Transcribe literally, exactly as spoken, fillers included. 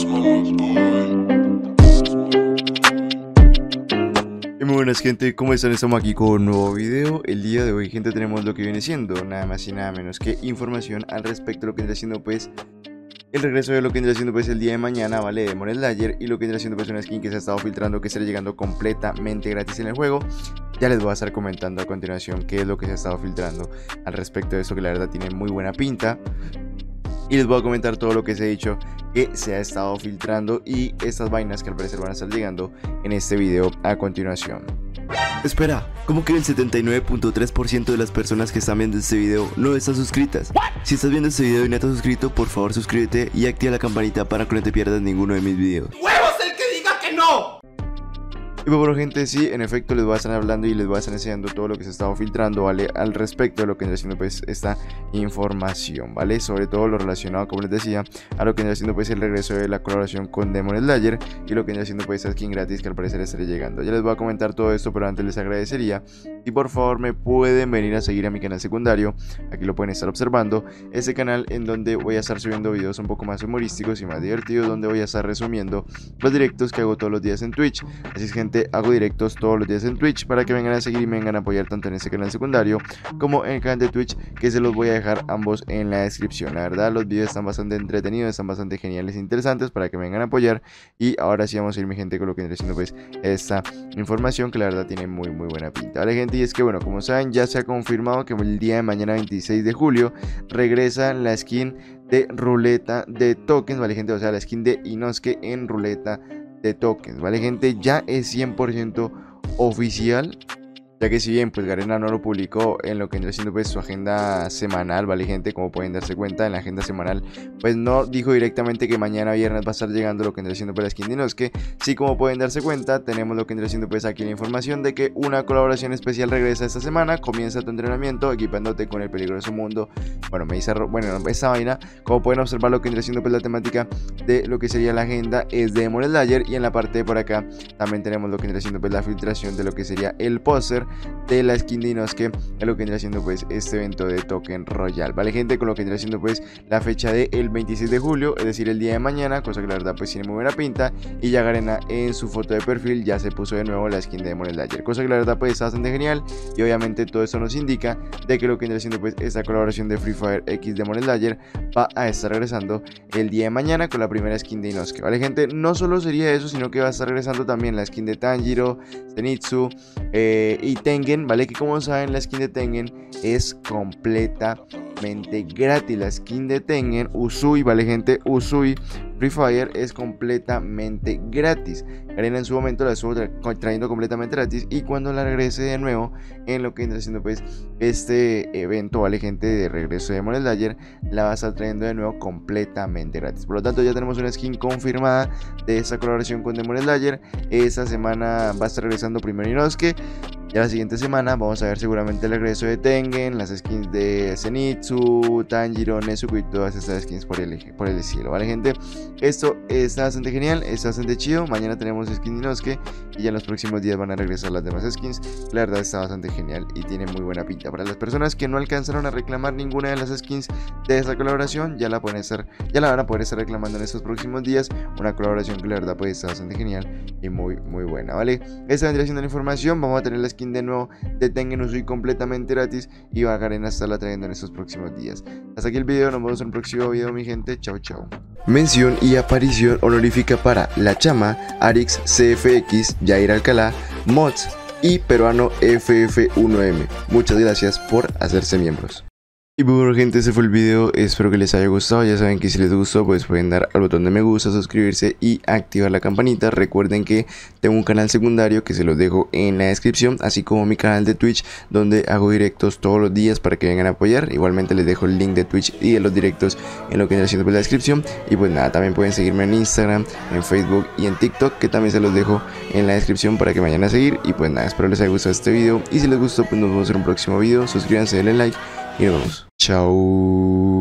Y muy buenas gente, ¿cómo están? Estamos aquí con un nuevo video. El día de hoy, gente, tenemos lo que viene siendo nada más y nada menos que información al respecto de lo que vendrá siendo pues el regreso de lo que vendrá siendo pues el día de mañana, ¿vale? De Demon Slayer, y lo que vendrá siendo pues una skin que se ha estado filtrando, que estará llegando completamente gratis en el juego. Ya les voy a estar comentando a continuación qué es lo que se ha estado filtrando al respecto de eso, que la verdad tiene muy buena pinta. Y les voy a comentar todo lo que se ha dicho que se ha estado filtrando y estas vainas que al parecer van a estar llegando en este video a continuación. Espera, ¿cómo que el setenta y nueve punto tres por ciento de las personas que están viendo este video no están suscritas? ¿What? Si estás viendo este video y no estás suscrito, por favor suscríbete y activa la campanita para que no te pierdas ninguno de mis videos. ¡Huevos el que diga que no! Y bueno, gente, sí, en efecto les voy a estar hablando y les voy a estar enseñando todo lo que se ha estado filtrando, ¿vale? Al respecto de lo que está haciendo pues esta información, ¿vale? Sobre todo lo relacionado, como les decía, a lo que está haciendo pues el regreso de la colaboración con Demon Slayer y lo que está haciendo pues esta skin gratis que al parecer estará llegando. Ya les voy a comentar todo esto, pero antes les agradecería y por favor me pueden venir a seguir a mi canal secundario. Aquí lo pueden estar observando, este canal en donde voy a estar subiendo videos un poco más humorísticos y más divertidos, donde voy a estar resumiendo los directos que hago todos los días en Twitch. Así es, gente, hago directos todos los días en Twitch para que vengan a seguir y me vengan a apoyar tanto en este canal secundario como en el canal de Twitch, que se los voy a dejar ambos en la descripción. La verdad, los videos están bastante entretenidos, están bastante geniales e interesantes para que me vengan a apoyar. Y ahora sí vamos a ir, mi gente, con lo que estoy haciendo pues esta información que la verdad tiene muy muy buena pinta, vale, gente. Y es que bueno, como saben, ya se ha confirmado que el día de mañana, veintiséis de julio, regresa la skin de ruleta de tokens, vale, gente, o sea, la skin de Inosuke en ruleta de tokens, vale, gente. Ya es cien por ciento oficial, ya que si bien pues Garena no lo publicó en lo que vendrá siendo pues su agenda semanal, vale, gente, como pueden darse cuenta, en la agenda semanal pues no dijo directamente que mañana viernes va a estar llegando lo que vendrá siendo pues la skin de Inosuke. Sí, como pueden darse cuenta, tenemos lo que vendrá siendo pues aquí la información de que una colaboración especial regresa esta semana. Comienza tu entrenamiento equipándote con el peligroso mundo, bueno, me dice, bueno, esta vaina, como pueden observar, lo que vendrá siendo pues la temática de lo que sería la agenda es de Demon Slayer, y en la parte de por acá también tenemos lo que vendrá siendo pues la filtración de lo que sería el póster de la skin de Inosuke, en lo que vendrá siendo pues este evento de Token Royal, vale, gente, con lo que vendrá siendo pues la fecha de el veintiséis de julio, es decir, el día de mañana, cosa que la verdad pues tiene muy buena pinta. Y ya Garena en su foto de perfil ya se puso de nuevo la skin de Demon Slayer, cosa que la verdad pues está bastante genial. Y obviamente todo esto nos indica de que lo que vendrá siendo pues esta colaboración de Free Fire X Demon Slayer va a estar regresando el día de mañana con la primera skin de Inosuke, vale, gente. No solo sería eso, sino que va a estar regresando también la skin de Tanjiro, Zenitsu eh, y Tengen, vale, que como saben la skin de Tengen es completamente gratis. La skin de Tengen, Uzui, vale, gente, Uzui Free Fire es completamente gratis. Garena en su momento la estuvo tra trayendo completamente gratis, y cuando la regrese de nuevo en lo que está haciendo pues este evento, vale, gente, de regreso de Demon Slayer, la va a estar trayendo de nuevo completamente gratis. Por lo tanto, ya tenemos una skin confirmada de esta colaboración con Demon Slayer. Esta semana va a estar regresando primero Inosuke. Ya la siguiente semana vamos a ver seguramente el regreso de Tengen, las skins de Zenitsu, Tanjiro, Nezuko y todas estas skins por el, por el cielo, vale, gente. Esto está bastante genial, está bastante chido. Mañana tenemos skin de Inosuke y ya en los próximos días van a regresar las demás skins. La verdad está bastante genial y tiene muy buena pinta. Para las personas que no alcanzaron a reclamar ninguna de las skins de esta colaboración, ya la pueden estar, ya la van a poder estar reclamando en estos próximos días. Una colaboración que la verdad pues está bastante genial y muy muy buena, vale. Esta vendría siendo la información. Vamos a tener la skin de nuevo de Tengen Uzui completamente gratis y va a Garena estarla trayendo en estos próximos días. Hasta aquí el video, nos vemos en el próximo video, mi gente. Chao, chao. Mención y aparición honorífica para La Chama, Arix C F X, Jair Alcalá, Mods y Peruano F F uno M. Muchas gracias por hacerse miembros. Y bueno, gente, ese fue el video, espero que les haya gustado. Ya saben que si les gustó pues pueden dar al botón de me gusta, suscribirse y activar la campanita. Recuerden que tengo un canal secundario que se los dejo en la descripción, así como mi canal de Twitch, donde hago directos todos los días para que vengan a apoyar. Igualmente les dejo el link de Twitch y de los directos en lo que viene haciendo por la descripción. Y pues nada, también pueden seguirme en Instagram, en Facebook y en TikTok, que también se los dejo en la descripción para que me vayan a seguir. Y pues nada, espero les haya gustado este video, y si les gustó pues nos vemos en un próximo video. Suscríbanse, denle like y nos vemos. Chao.